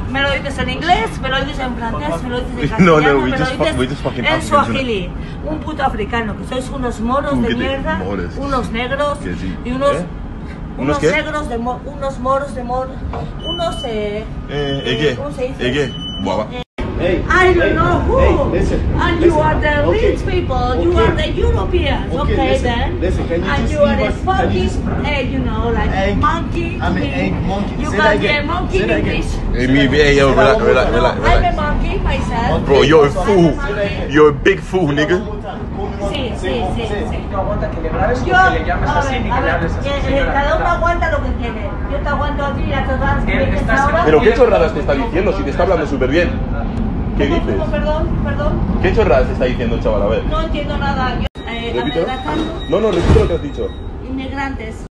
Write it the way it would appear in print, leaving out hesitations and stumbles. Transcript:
Me lo dices en inglés, me lo dices en francés, me lo dices en No, castellano, we me just lo dices fucking en Africans, suajili. Un puto africano, que sois unos moros de mierda, unos negros y unos... ¿Unos unos qué? negros de unos moros de unos ¿cómo se dice? Guava. Hey, I don't know who. Hey, listen, and listen. you are the Okay. rich people. You Okay. are the Europeans. Okay, Okay, listen, then. listen, can you and just you are leave a us- can you fucking, just- you know, like Egg. monkey. I'm an to me. egg monkey. You Say can that be a again. monkey Say in that again. English. Hey, yo, relax. I'm a monkey myself. Bro, you're a I'm fool. monkey. You're a big fool, nigga. Sí. No aguanta que le grabes o Yo, que le llames a así ver, ni que le hables así, señora. cada uno aguanta lo que quiere. Yo te aguanto a ti y a todas Él las está ahora. Pero qué chorradas te está diciendo si te está hablando súper bien. ¿Qué dices? Perdón. ¿Qué chorradas te está diciendo el chaval? A ver. No entiendo nada. Yo, Repítelo. amenazando No, repito lo que has dicho. inmigrantes.